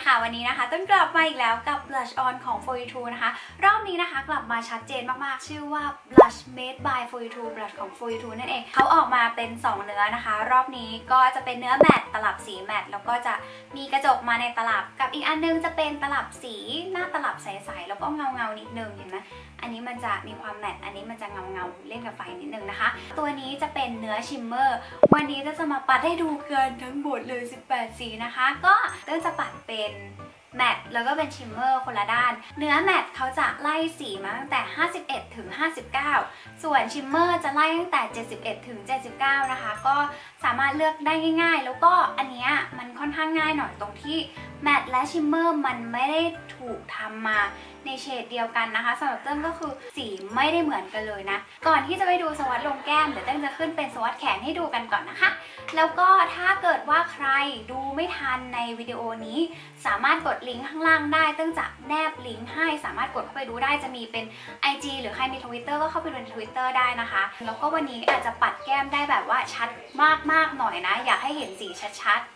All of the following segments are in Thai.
ค่ะวันนี้นะคะต้นกลับมาอีกแล้วกับ Blush On ของ 42 นะคะรอบนี้นะคะกลับมาชัดเจนมากๆชื่อว่า Blush Made by 42 Blush ของ 42 นั่นเองเขาออกมาเป็น2เนื้อนะคะรอบนี้ก็จะเป็นเนื้อแมตต์ตลับสีแมตต์แล้วก็จะมีกระจกมาในตลับกับอีกอันนึงจะเป็นตลับสีหน้าตลับใสๆแล้วก็เงานิดนึงเห็นไหมอันนี้มันจะมีความแมตต์อันนี้มันจะเงาเล่นกับไฟนิดนึงนะคะตัวนี้จะเป็นเนื้อชิมเมอร์วันนี้จะมาปัดให้ดูกันทั้งหมดเลย18สีนะคะก็ต้นจะปัดเป็นแมตต์แล้วก็เป็นชิมเมอร์คนละด้านเนื้อแมตต์เขาจะไล่สีมาตั้งแต่51ถึง59ส่วนชิมเมอร์จะไล่ตั้งแต่71ถึง79นะคะก็สามารถเลือกได้ง่ายๆแล้วก็อันนี้มันค่อนข้างง่ายหน่อยตรงที่แมตต์และชิมเมอร์มันไม่ได้ถูกทำมาในเฉดเดียวกันนะคะสำหรับเต้นก็คือสีไม่ได้เหมือนกันเลยนะก่อนที่จะไปดูสวัสดลงแก้มเดี๋ยวเต้นจะขึ้นเป็นสวัสดแขนให้ดูกันก่อนนะคะแล้วก็ถ้าเกิดว่าใครดูไม่ทันในวิดีโอนี้สามารถกดลิงก์ข้างล่างได้เต้นจะแนบลิงก์ให้สามารถกดเข้าไปดูได้จะมีเป็น IG หรือใครมี Twitter ก็เข้าไปดูใน Twitter ได้นะคะแล้วก็วันนี้อาจจะปัดแก้มได้แบบว่าชัดมากๆหน่อยนะอยากให้เห็นสีชัดๆ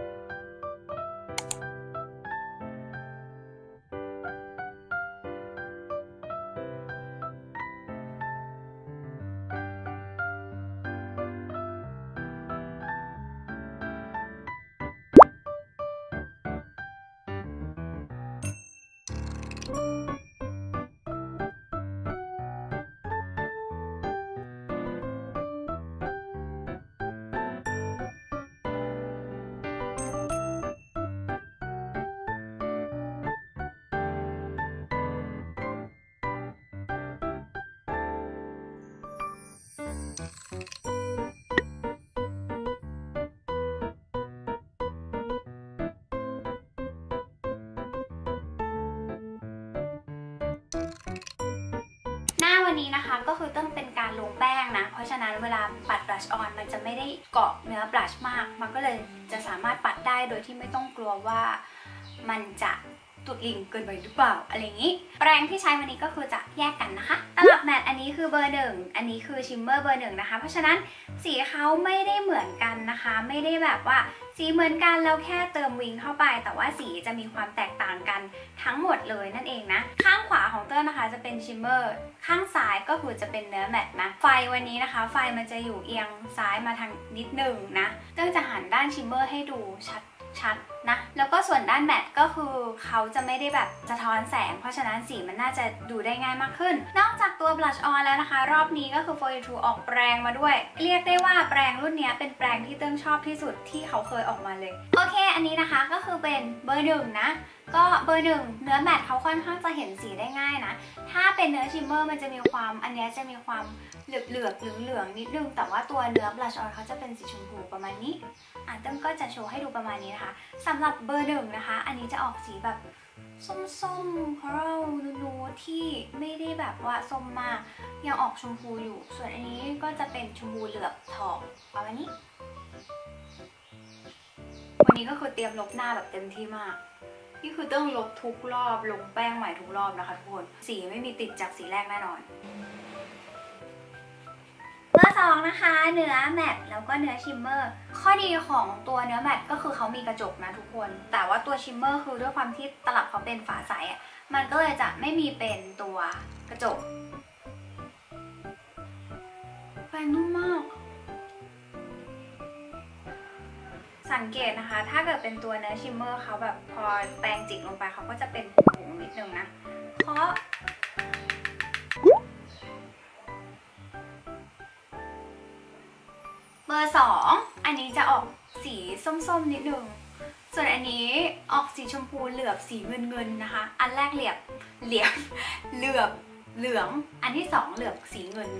หน้าวันนี้นะคะก็คือต้องเป็นการลงแป้งนะเพราะฉะนั้นเวลาปัด blush on มันจะไม่ได้เกาะเนื้อ blush มากมันก็เลยจะสามารถปัดได้โดยที่ไม่ต้องกลัวว่ามันจะตุดลิงเกินไปหรือเปล่าอะไรอย่างนี้แปรงที่ใช้วันนี้ก็คือจะแยกกันนะคะตลับแมตต์อันนี้คือเบอร์1อันนี้คือชิมเมอร์เบอร์1นะคะเพราะฉะนั้นสีเขาไม่ได้เหมือนกันนะคะไม่ได้แบบว่าสีเหมือนกันแล้วแค่เติมวิงเข้าไปแต่ว่าสีจะมีความแตกต่างกันทั้งหมดเลยนั่นเองนะข้างขวาของเต้นนะคะจะเป็นชิมเมอร์ข้างซ้ายก็คือจะเป็นเนื้อแมตต์นะไฟวันนี้นะคะไฟมันจะอยู่เอียงซ้ายมาทางนิดหนึ่งนะเต้นจะหันด้านชิมเมอร์ให้ดูชัดนะแล้วก็ส่วนด้านแมตต์ก็คือเขาจะไม่ได้แบบสะท้อนแสงเพราะฉะนั้นสีมันน่าจะดูได้ง่ายมากขึ้นนอกจากตัว blush on แล้วนะคะรอบนี้ก็คือ 42 ออกแปรงมาด้วยเรียกได้ว่าแปรงรุ่นนี้เป็นแปรงที่เติ้งชอบที่สุดที่เขาเคยออกมาเลยโอเคอันนี้นะคะก็คือเป็นเบอร์1นะก็เบอร์1เนื้อแมตต์เขาค่อนข้างจะเห็นสีได้ง่ายนะถ้าเป็นเนื้อชิมเมอร์มันจะมีความอันนี้จะมีความเหลืองนิดนึงแต่ว่าตัวเนื้อ blush on เขาจะเป็นสีชมพูประมาณนี้เติ้งก็จะโชว์ให้ดูประมาณนี้นะคะสำหรับเบอร์1นะคะอันนี้จะออกสีแบบส้มๆคอรัลนูดที่ไม่ได้แบบว่าส้มมากยังออกชมพูอยู่ส่วนอันนี้ก็จะเป็นชมพูเหลือบทองประมาณนี้วันนี้ก็คือเตรียมลบหน้าแบบเต็มที่มากนี่คือต้องลบทุกรอบลงแป้งใหม่ทุกรอบนะคะทุกคนสีไม่มีติดจากสีแรกแน่นอนเบอร์2นะคะเนื้อแมตต์แล้วก็เนื้อชิมเมอร์ข้อดีของตัวเนื้อแมตต์ก็คือเขามีกระจกนะทุกคนแต่ว่าตัวชิมเมอร์คือด้วยความที่ตลับเขาเป็นฝาใสอ่ะมันก็เลยจะไม่มีเป็นตัวกระจกแปรงนุ่มมากสังเกตนะคะถ้าเกิดเป็นตัวเนื้อชิมเมอร์เขาแบบพอแปรงจิกลงไปเขาก็จะเป็นผงนิดนึงนะเพราะเบอร์2อันนี้จะออกสีส้มๆนิดนึงส่วนอันนี้ออกสีชมพูเหลือบสีเงินนะคะอันแรกเหลือบเหลืองอันที่2เหลือบสีเงิน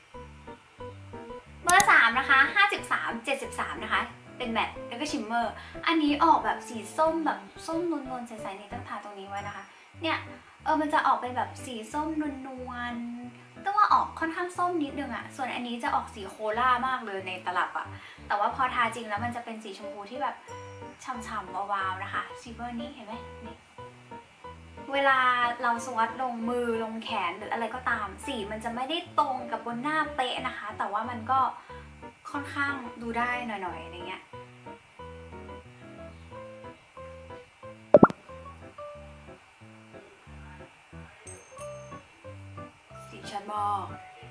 เบอร์3นะคะ53 73นะคะเป็นแมตต์แล้วก็ชิมเมอร์อันนี้ออกแบบสีส้มแบบส้มนวลๆใสๆนี่ต้องทาตรงนี้ไว้นะคะเนี่ยมันจะออกเป็นแบบสีส้มนวลแต่ว่าออกค่อนข้างส้มนิดนึงอะส่วนอันนี้จะออกสีโคล่ามากเลยในตลับอะแต่ว่าพอทาจริงแล้วมันจะเป็นสีชมพูที่แบบฉ่ำๆวาวๆนะคะสีเบอร์นี้เห็นไหมนี่เวลาเราสวอตลงมือลงแขนหรืออะไรก็ตามสีมันจะไม่ได้ตรงกับบนหน้าเป๊ะนะคะแต่ว่ามันก็ค่อนข้างดูได้หน่อยๆอะไรเงี้ยชัดมาก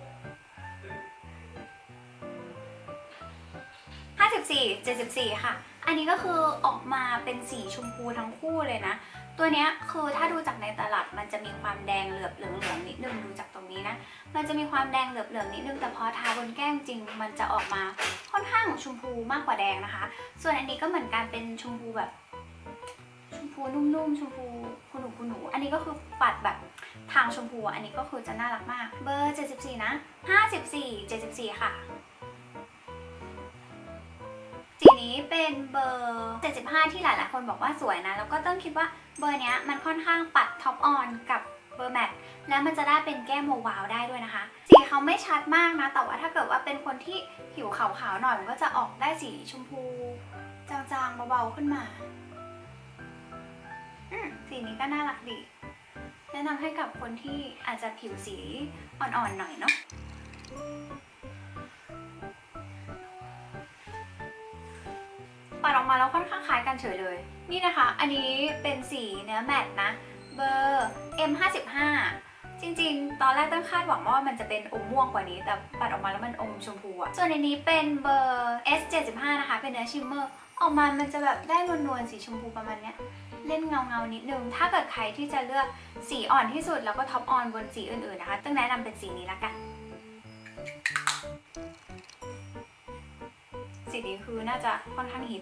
54 74ค่ะอันนี้ก็คือออกมาเป็นสีชมพูทั้งคู่เลยนะตัวเนี้ยคือถ้าดูจากในตลาดมันจะมีความแดงเหลือบเหลืองๆนิดนึงดูจากตรงนี้นะมันจะมีความแดงเหลือบเหลืองนิดนึงแต่พอทาบนแก้มจริงมันจะออกมาค่อนข้างชมพูมากกว่าแดงนะคะส่วนอันนี้ก็เหมือนกันเป็นชมพูแบบชมพูนุ่มๆชมพูคุณหนูอันนี้ก็คือปัดแบบทางชมพูอันนี้ก็คือจะน่ารักมากเบอร์74นะ54 74ค่ะสีนี้เป็นเบอร์75ที่หลายๆคนบอกว่าสวยนะแล้วก็ต้องคิดว่าเบอร์นี้มันค่อนข้างปัดท็อปออนกับเบอร์แมทแล้วมันจะได้เป็นแก้มวาวได้ด้วยนะคะสีเขาไม่ชัดมากนะแต่ว่าถ้าเกิดว่าเป็นคนที่ผิวขาวๆหน่อยมันก็จะออกได้สีชมพูจางๆเบาๆขึ้นมาสีนี้ก็น่ารักดีแนะนำให้กับคนที่อาจจะผิวสีอ่อนๆหน่อยเนาะปัดออกมาแล้วค่อนข้างคล้ายกันเฉยเลยนี่นะคะอันนี้เป็นสีเนื้อแมตต์นะเบอร์ M55 จริงๆตอนแรกตั้งคาดหวังว่ามันจะเป็นอมม่วงกว่านี้แต่ปัดออกมาแล้วมันอมชมพูอะส่วนในนี้เป็นเบอร์ S75 นะคะเป็นเนื้อชิมเมอร์ออกมามันจะแบบได้นวลๆสีชมพูประมาณเนี้ยเล่นเงาๆนิดนึงถ้าเกิดใครที่จะเลือกสีอ่อนที่สุดแล้วก็ท็อปออนบนสีอื่นๆนะคะต้องแนะนำเป็นสีนี้ละกันสีนี้คือน่าจะค่อนข้างฮิต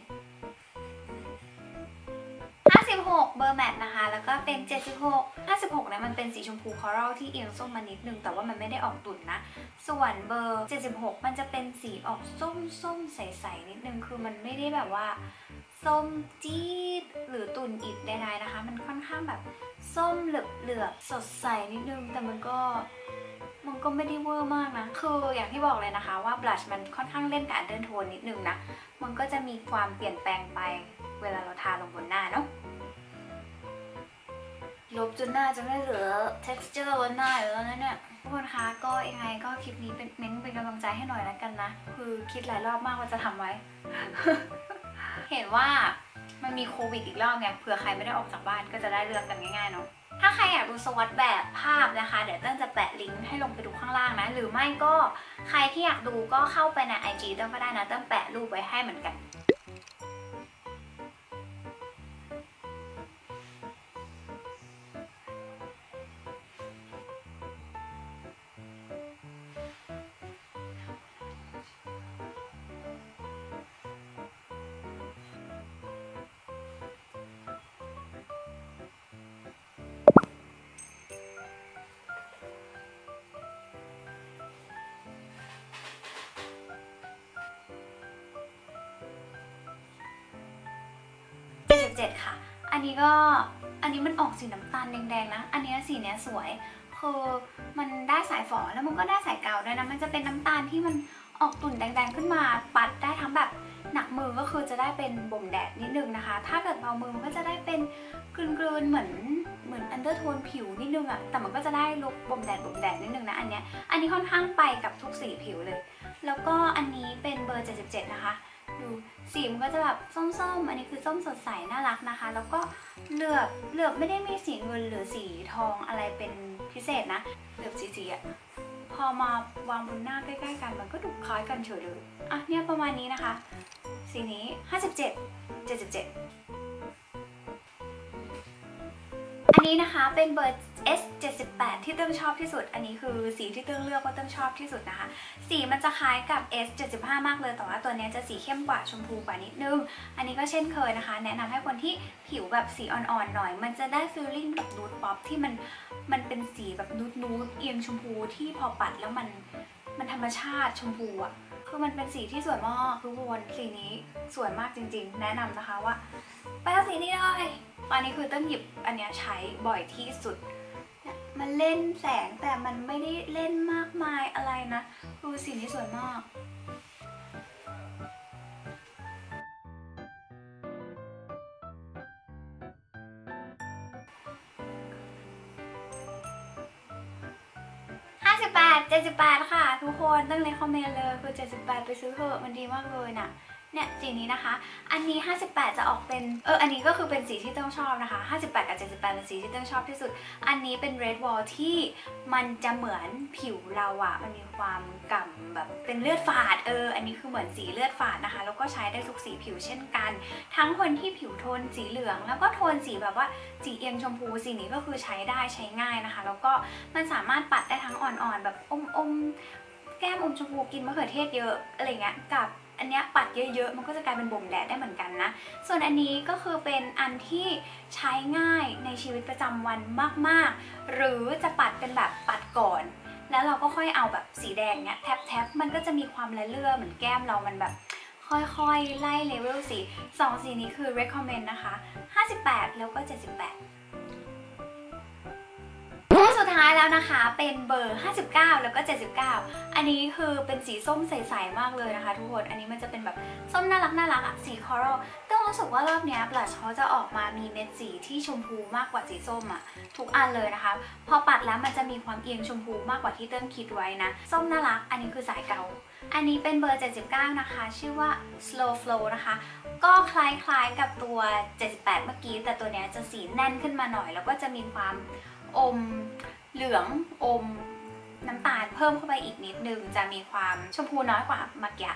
56เบอร์แมทนะคะแล้วก็เป็น76 56เนี่ยมันเป็นสีชมพูคอรัลที่เอียงส้มมานิดนึงแต่ว่ามันไม่ได้ออกตุ่นนะส่วนเบอร์76มันจะเป็นสีออกส้มใสๆนิดนึงคือมันไม่ได้แบบว่าส้มจี๊ดหรือตุ่นอิดใดๆนะคะมันค่อนข้างแบบส้มเหลือบๆสดใสนิดนึงแต่มันก็ไม่ได้เวอร์มากนะคืออย่างที่บอกเลยนะคะว่าบลัชมันค่อนข้างเล่นกับอันเดอร์โทนนิดนึงนะมันก็จะมีความเปลี่ยนแปลงไปเวลาเราทาลงบนหน้าเนาะลบจนหน้าจะไม่เหลือ texture บนหน้าอยู่แล้วนะเนี่ยทุกคนคะก็ยังไงก็คลิปนี้เป็นเป็นกำลังใจให้หน่อยแล้วกันนะคือคิดหลายรอบมากว่าจะทำไว้ เห็นว่ามันมีโควิดอีกรอบไงเผื่อใครไม่ได้ออกจากบ้านก็จะได้เลือกกันง่ายๆเนาะถ้าใครอยากดูสวอตแบบภาพนะคะเดี๋ยวเต้นจะแปะลิงก์ให้ลงไปดูข้างล่างนะหรือไม่ก็ใครที่อยากดูก็เข้าไปใน IG เต้นก็ได้นะเต้นแปะรูปไว้ให้เหมือนกัน77ค่ะอันนี้มันออกสีน้ำตาลแดงๆนะอันนี้สีเนี้ยสวยคือมันได้สายฝอแล้วมันก็ได้สายเกาด้วยนะมันจะเป็นน้ำตาลที่มันออกตุ่นแดงๆขึ้นมาปัดได้ทั้งแบบหนักมือก็คือจะได้เป็นบ่มแดดนิดนึงนะคะถ้าเกิดเบามือมันก็จะได้เป็นกลืนๆเหมือนอันเดอร์โทนผิวนิดนึงอะแต่มันก็จะได้ลุคบ่มแดดนิดนึงนะอันนี้ค่อนข้างไปกับทุกสีผิวเลยแล้วก็อันนี้เป็นเบอร์77นะคะดูสีมันก็จะแบบส้มๆอันนี้คือส้มสดใสน่ารักนะคะแล้วก็เหลือบไม่ได้มีสีเงินหรือสีทองอะไรเป็นพิเศษนะเหลือบสีอะพอมาวางบนหน้าใกล้ๆกันมันก็ดูคล้ายกันเฉยเลยอ่ะเนี่ยประมาณนี้นะคะสีนี้57 77อันนี้นะคะเป็นเบอร์ S78 ที่เติ้งชอบที่สุดอันนี้คือสีที่เติ้งเลือกว่าเติ้งชอบที่สุดนะคะสีมันจะคล้ายกับ S75 มากเลยแต่ว่าตัวนี้จะสีเข้มกว่าชมพูกว่านิดนึงอันนี้ก็เช่นเคยนะคะแนะนำให้คนที่ผิวแบบสีอ่อนๆหน่อยมันจะได้ฟีลลิ่งแบบนูดป๊อปที่มันเป็นสีแบบนูดเอียงชมพูที่พอปัดแล้วมันธรรมชาติชมพูอ่ะคือมันเป็นสีที่สวยมากทุกคนสีนี้สวยมากจริงๆแนะนำนะคะว่าไปเอาสีนี้เลยตอนนี้คือเติ้งหยิบอันนี้ใช้บ่อยที่สุดมันเล่นแสงแต่มันไม่ได้เล่นมากมายอะไรนะคือสีนี้สวยมาก78 78ค่ะทุกคนตั้งในคอมเมนต์เลยคือ78ไปซื้อเถอะมันดีมากเลยน่ะเนี่ยสีนี้นะคะอันนี้58จะออกเป็นอันนี้ก็คือเป็นสีที่ต้องชอบนะคะ58กับ78เป็นสีที่ต้องชอบที่สุดอันนี้เป็น Red Wall ที่มันจะเหมือนผิวเราอะมันมีความก่ำแบบเป็นเลือดฝาดอันนี้คือเหมือนสีเลือดฝาดนะคะแล้วก็ใช้ได้ทุกสีผิวเช่นกันทั้งคนที่ผิวโทนสีเหลืองแล้วก็โทนสีแบบว่าสีเอียงชมพูสีนี้ก็คือใช้ได้ใช้ง่ายนะคะแล้วก็มันสามารถปัดได้ทั้งอ่อนๆแบบอมแก้มอมชมพูกินมะเขือเทศเยอะอะไรเงี้ยกับอันเนี้ยปัดเยอะๆมันก็จะกลายเป็นบ่มแดดได้เหมือนกันนะส่วนอันนี้ก็คือเป็นอันที่ใช้ง่ายในชีวิตประจำวันมากๆหรือจะปัดเป็นแบบปัดก่อนแล้วเราก็ค่อยเอาแบบสีแดงเนี้ยแทบมันก็จะมีความละเลื่อเหมือนแก้มเรามันแบบค่อยๆไล่เลเวลสี2สีนี้คือ recommend นะคะ58แล้วก็78สุดท้ายแล้วนะคะเป็นเบอร์59แล้วก็79อันนี้คือเป็นสีส้มใสๆมากเลยนะคะทุกคนอันนี้มันจะเป็นแบบส้มน่ารักอะสีคอรัลต้องรู้สึกว่ารอบนี้บลัชเขาจะออกมามีเม็ดสีที่ชมพูมากกว่าสีส้มอะทุกอันเลยนะคะพอปัดแล้วมันจะมีความเอียงชมพูมากกว่าที่เติ้ลคิดไว้นะส้มน่ารักอันนี้คือสายเก่าอันนี้เป็นเบอร์79นะคะชื่อว่า slow flow นะคะก็คล้ายๆกับตัว78เมื่อกี้แต่ตัวนี้จะสีแน่นขึ้นมาหน่อยแล้วก็จะมีความอมเหลืองอมน้ำตาลเพิ่มเข้าไปอีกนิดนึงจะมีความชมพูน้อยกว่าเมื่อกี้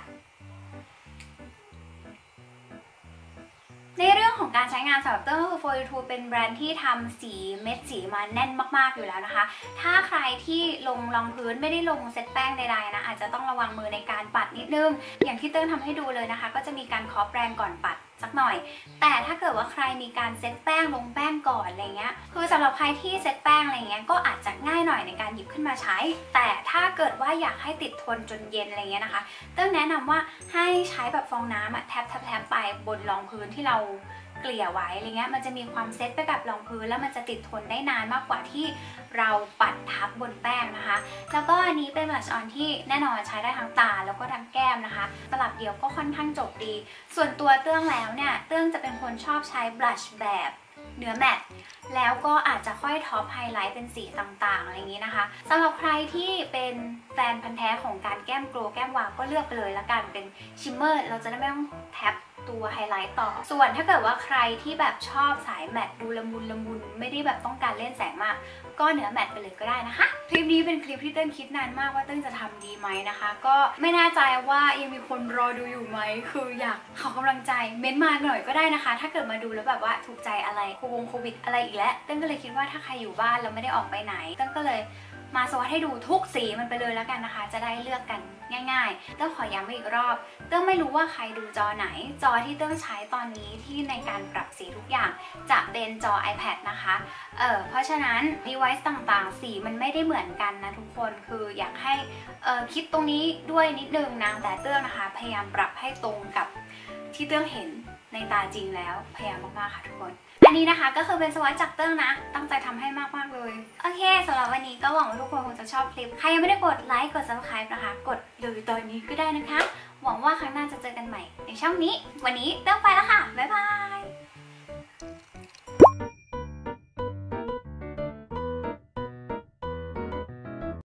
ในเรื่องของการใช้งานสำหรับเติ้ลก็คือ 42 เป็นแบรนด์ที่ทำสีเม็ดสีมาแน่นมากๆอยู่แล้วนะคะถ้าใครที่ลงรองพื้นไม่ได้ลงเซตแป้งใดๆนะอาจจะต้องระวังมือในการปัดนิดนึงอย่างที่เติ้ลทำให้ดูเลยนะคะก็จะมีการเคาะแปรงก่อนปัดสักหน่อยแต่ถ้าเกิดว่าใครมีการเซตแป้งลงแป้งก่อนอะไรเงี้ยคือสำหรับใครที่เซตแป้งอะไรเงี้ยก็อาจจะง่ายหน่อยในการหยิบขึ้นมาใช้แต่ถ้าเกิดว่าอยากให้ติดทนจนเย็นอะไรเงี้ยนะคะเติ้ลแนะนำว่าให้ใช้แบบฟองน้ำแทบไปบนรองพื้นที่เราเกลี่ยไว้อะไรเงี้ยมันจะมีความเซตไปกับรองพื้นแล้วมันจะติดทนได้นานมากกว่าที่เราปัดทับบนแป้งนะคะแล้วก็อันนี้เป็นบลัชออนที่แน่นอนใช้ได้ทั้งตาแล้วก็ทั้งแก้มนะคะตลับเดียวก็ค่อนข้างจบดีส่วนตัวเตื้องแล้วเนี่ยเตื้องจะเป็นคนชอบใช้บลัชแบบเนื้อแมตต์แล้วก็อาจจะค่อยท็อปไฮไลท์เป็นสีต่างๆอะไรอย่างนี้นะคะสำหรับใครที่เป็นแฟนพันธุ์แท้ของการแก้มโกลว์แก้มวาวก็เลือกไปเลยละกันเป็นชิมเมอร์เราจะได้ไม่ต้องแท็บตัวไฮไลท์ต่อส่วนถ้าเกิดว่าใครที่แบบชอบสายแมตต์ดูละมุนไม่ได้แบบต้องการเล่นแสงมากก็เนื้อแมตต์ไปเลยก็ได้นะคะคลิปนี้เป็นคลิปที่เติ้ลคิดนานมากว่าเติ้ลจะทำดีไหมนะคะก็ไม่แน่ใจว่ายังมีคนรอดูอยู่ไหมคืออยากขอกำลังใจเม้นมาหน่อยก็ได้นะคะถ้าเกิดมาดูแล้วแบบว่าถูกใจอะไรโควิดอะไรอีกแล้วเติ้ลก็เลยคิดว่าถ้าใครอยู่บ้านแล้วไม่ได้ออกไปไหนเติ้ลก็เลยมาสวัสดให้ดูทุกสีมันไปเลยแล้วกันนะคะจะได้เลือกกันง่ายๆเติ้ลขอย้ำอีกรอบเติ้ลไม่รู้ว่าใครดูจอไหนจอที่เติ้ลใช้ตอนนี้ที่ในการปรับสีทุกอย่างจะเป็นจอ iPad นะคะเพราะฉะนั้น device ต่างๆสีมันไม่ได้เหมือนกันนะทุกคนคืออยากให้คิดตรงนี้ด้วยนิดนึงนะแต่เติ้ลนะคะพยายามปรับให้ตรงกับที่เติ้ลเห็นในตาจริงแล้วพยายามมากๆค่ะทุกคนอันนี้นะคะก็คือเป็นสวัสดิ์จากเติ้งนะตั้งใจทำให้มากๆเลยโอเคสำหรับวันนี้ก็หวังว่าทุกคนคงจะชอบคลิปใครยังไม่ได้กดไลค์กด subscribe นะคะกดเลยตอนนี้ก็ได้นะคะหวังว่าครั้งหน้าจะเจอกันใหม่ในช่องนี้วันนี้เติ้งไปแล้วค่ะบ๊ายบาย